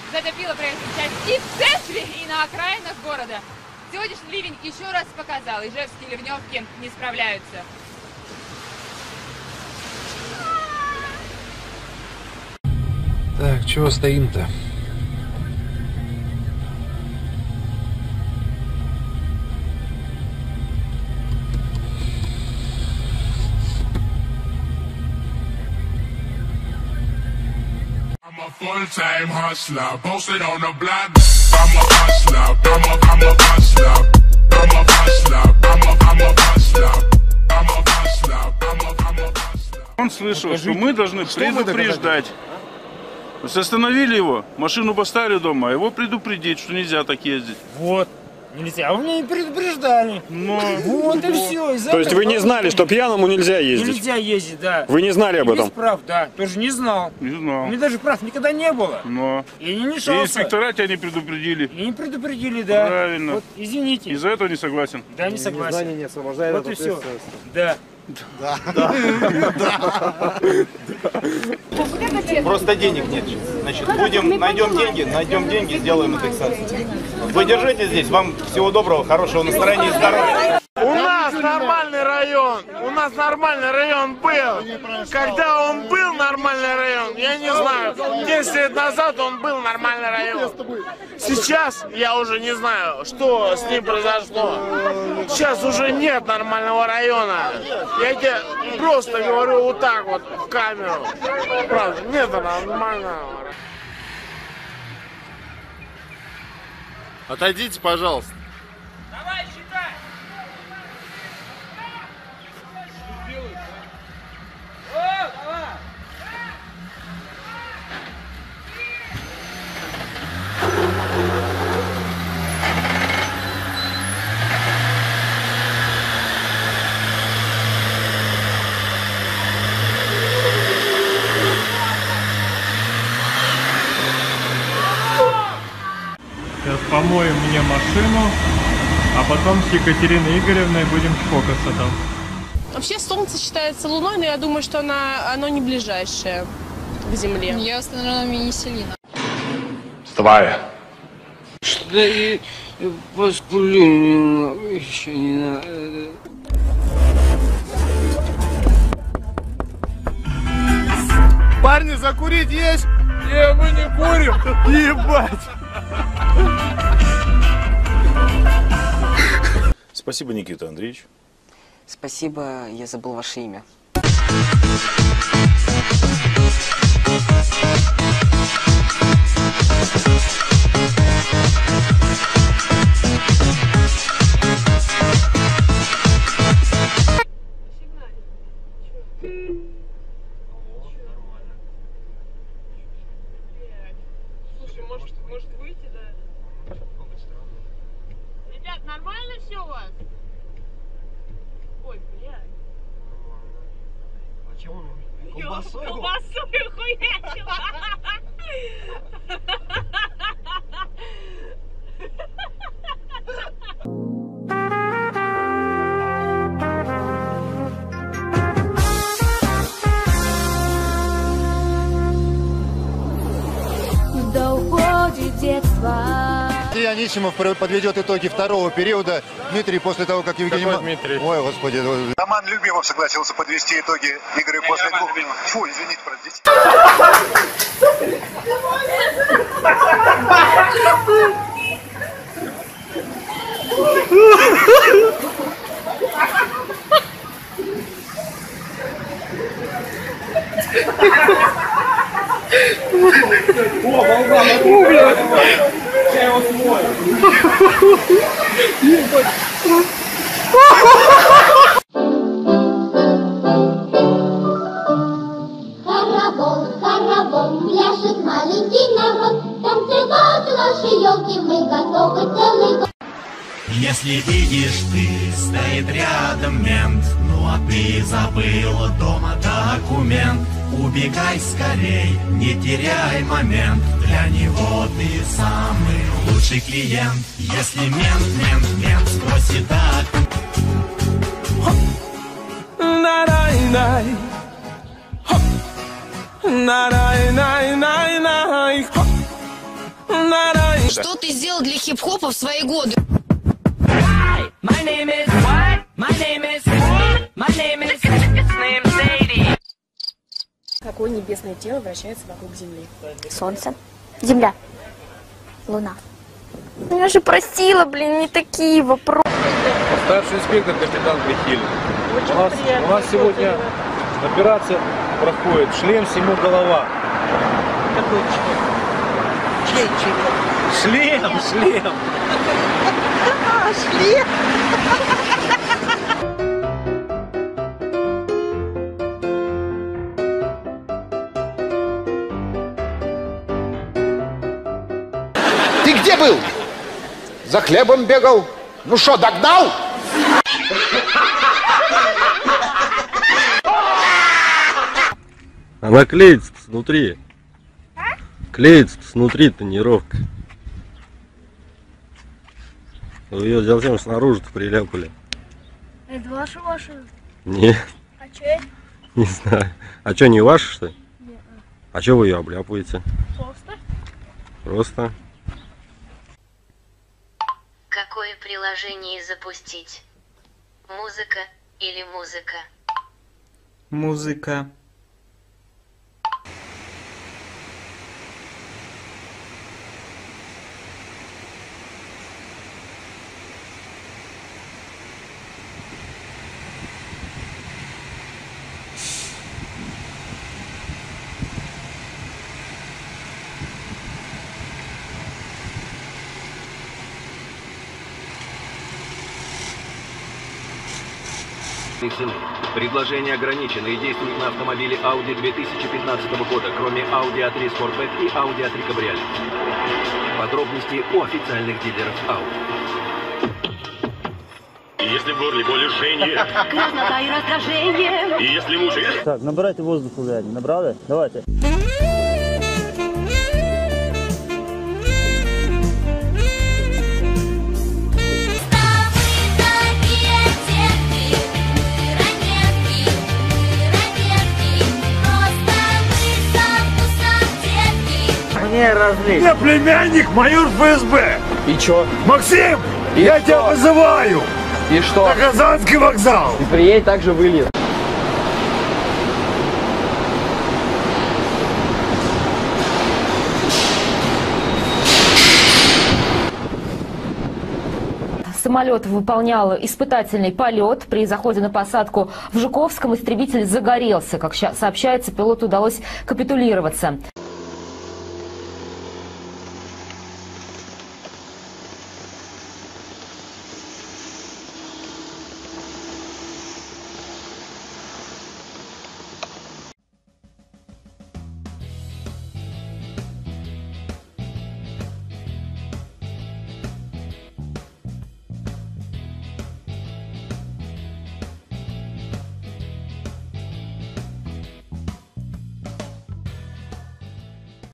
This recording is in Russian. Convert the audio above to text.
затопило проезжую часть и в центре, и на окраинах города. Сегодняшний ливень еще раз показал, ижевские ливневки не справляются. Так, чего стоим-то? Full-time hustler, posted on the block. I'm a hustler, I'm a hustler, I'm a hustler, I'm a hustler, I'm a hustler, I'm a hustler. Он слышал, что мы должны предупреждать. То есть остановили его, машину поставили дома, а его предупредить, что нельзя так ездить. Вот. Нельзя. А вы меня не предупреждали. Но... Вот и все. То есть вы не знали, что пьяному нельзя ездить? Нельзя ездить, да. Вы не знали об этом? Без прав, да. Тоже не знал. Не знал. У меня даже прав никогда не было. Но... Я не мешался. И инспектора тебя не предупредили. И не предупредили, да. Правильно. Вот, извините. Из-за этого не согласен? Да, не согласен. Незнание не освобождает от ответственности. Да. Да. Просто денег нет. Значит, найдем деньги, сделаем индексацию. Вы держите здесь, вам всего доброго, хорошего настроения и здоровья. У нас нормальный район был. Когда он был нормальный район, я не знаю. 10 лет назад он был нормальный район. Сейчас я уже не знаю, что с ним произошло. Сейчас уже нет нормального района. Я тебе просто говорю вот так вот в камеру. Правда, нет нормального. Отойдите, пожалуйста. Давай, считай. О, давай. Сейчас помоем мне машину, а потом с Екатериной Игоревной будем чпокаться там. Вообще Солнце считается Луной, но я думаю, что оно не ближайшее к Земле. Я в астрономии не сильна. Вставай. Да и посплю еще не надо. Парни, закурить есть? Не, мы не курим. Ебать. Спасибо, Никита Андреевич. Спасибо, я забыл ваше имя. Слушай, может выйти, да? Ребят, нормально все у вас? Ой, блядь. А чего? Колбасой хуячила. Да уходит детство. Анисимов подведет итоги второго периода. Дмитрий, после того, как Евгений... Дмитрий? Ой, господи. Роман Любимов согласился подвести итоги игры после... Фу, извините, простите. О, волна, блядь. Я его смою. Хоровод, пляшет маленький народ. Танцевать наши елки мы готовы целый год. Если видишь ты, стоит рядом мент, ну а ты забыла дома документ. Убегай скорей, не теряй момент, для него ты самый лучший клиент. Если мент спросит документ. Най-най-най, най-най-най-най-най, Что ты сделал для хип-хопа в свои годы? Какое небесное тело вращается вокруг Земли? Солнце. Земля. Луна. Я же просила, блин, не такие вопросы. Старший инспектор капитан Грехиль. У нас сегодня операция проходит. Шлем всему голова. Какой член? Шлем, шлем. Шлем. Ты где был? За хлебом бегал? Ну что, догнал? Она клеится снутри. Клеится снутри тонировка. Вы ее зачем снаружи-то приляпали? Это ваша машина? Нет. А че это? Не знаю. А что, не ваша, что ли? Нет. А что вы ее обляпываете? Просто. Просто. Какое приложение запустить? Музыка или музыка? Музыка. Предложение ограничено и действует на автомобиле Audi 2015 года, кроме Audi A3 Sportback и Audi A3 Cabriolet. Подробности у официальных дилеров Audi. Если в горле боль и жжение, краснота и раздражение, и если мучает... Так, набирайте воздуху, блядь, набрали? Давайте. Мне разлить. Я племянник, майор ФСБ. И чё? Максим, И я что? тебя вызываю. И что? На Казанский вокзал. Ты приедь, так же вылез. Самолет выполнял испытательный полет. При заходе на посадку в Жуковском истребитель загорелся. Как сообщается, пилоту удалось капитулироваться.